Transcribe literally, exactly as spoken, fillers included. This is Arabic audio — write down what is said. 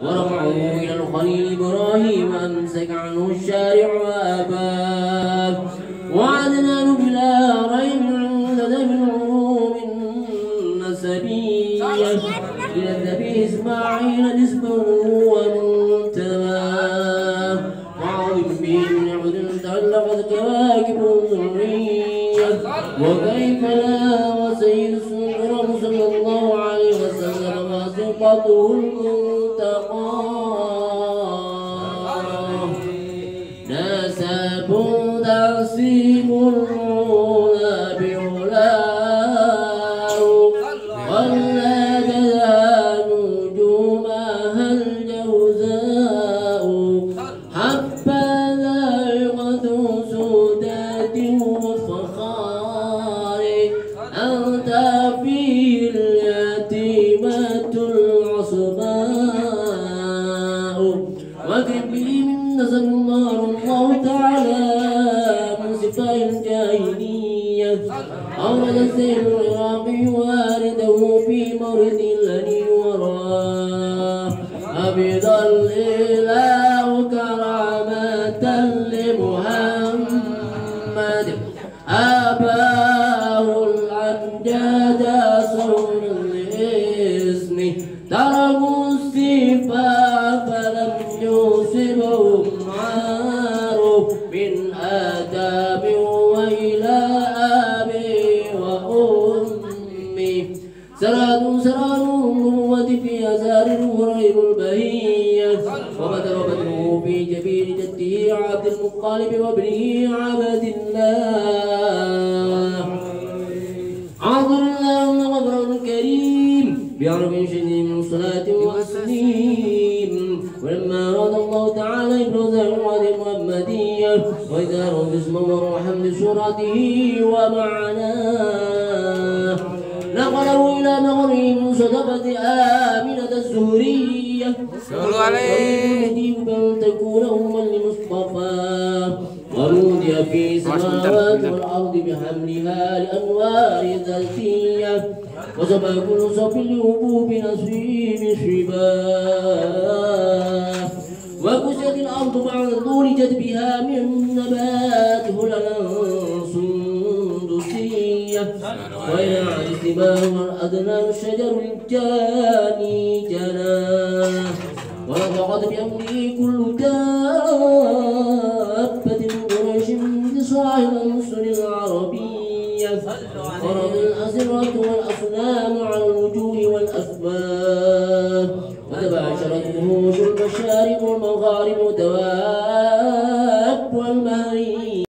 ورفعه إلى الخليل إبراهيم أمسك عنه الشارع وأباه وعدنان بلا ريب عندنا من علوم النسبية إلى النبي إسماعيل نسبه ومنتباه وعظم به من عبد تعلقت كواكب الذرية وكيف لا وسيد السنة صلى الله عليه وسلم وثقته المنتقى نسب تقسيم العلا بعلاه ولد نجومها الجوزاء حبذا يقد سداد وفخار أنت فيه اليتيمة العصباء واكرم به من نزل النار الله تعالى من سفاه الجاهلية أورد السيل العراقي وارده في مورد الذي وراه أبيض الإله كرامة لمحمد أباه الأمجاد صون الاسم تركوا الصفاء فلم يصبهم عار من آداب وإلى أبي وأمي سراد سراد النبوة في أزار الغريب البهية وبدر بدره في جبين جده عبد المطلب وابنه عبد الله عظم الله غفر الكريم بعرف شديد من صلاة وتسليم ولما أراد الله تعالى إبراز الوعد المحمدية وإظهاره اسمه وحمد سورته ومعناه نقله إلى مغرب صدقة آمنة الزهرية صلوا عليه بل تكون أما لمصطفى ورودي في السماوات والأرض بحملها لأنوار ذاتية وسبى كل صف لهبوب نصيب الشباب وكست الأرض بعد طول جدبها من نبات هللا سندسية وإلى عن السماء والأدنى الشجر الجاني جناه ورفقت بأمره كل دابة من قريش بصاحب الرسل العربية ورد الأسرة والأصنام على الوجوه والأسباب وتباشرت وحوش المشارق والمغارب والدواب والمهارب